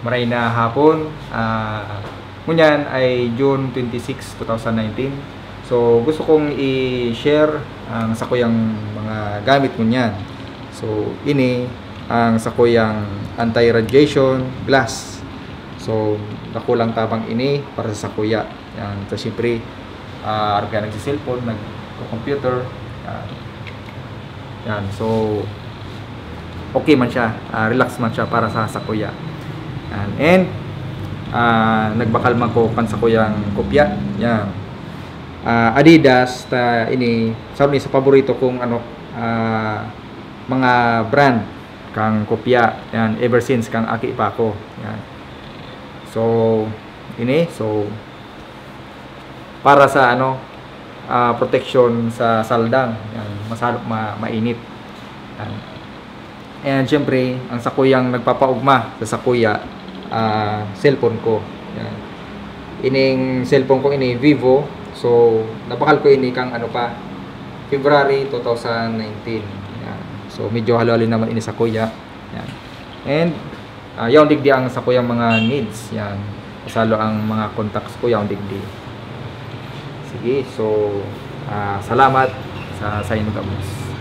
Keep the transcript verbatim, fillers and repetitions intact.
maray na hapon. Uh, ngunyan ay June twenty-six, two thousand nineteen. So gusto kong i-share ang sakuyang mga gamit ngunyan. So ini ang sakuyang anti-radiation glass. So nakulang tabang ini para sa sakuya. Yan. So siyempre, uh, arga nagsi-cellphone, nag-computer. Yan. Yan. So okay man siya, uh, relax man siya para sa sakuya. Yan. And uh, nagbakal man ko kan sakuyang kopya. Yan. Uh, Adidas ta ini sa ni sa paborito kong ano uh, mga brand kang kopya. Yan, ever since kang aki pa ako. Yan. So ini so para sa ano uh, protection sa saldang. Yan, masalo ma, mainit. Yan. And syempre, ang sakuyang nagpapaugma sa sakuya, uh, cellphone ko. Yan. Ining cellphone ko ini Vivo. So napakal ko ini kang ano pa February two thousand nineteen. Yan. So medyo halo-halo naman ini sakuya. Yan. And uh, yaong digdi ang sakuyang mga needs. Yan. Kasalo ang mga contacts ko yaong digdi. Sige, so uh, salamat sa sa inyong gabos.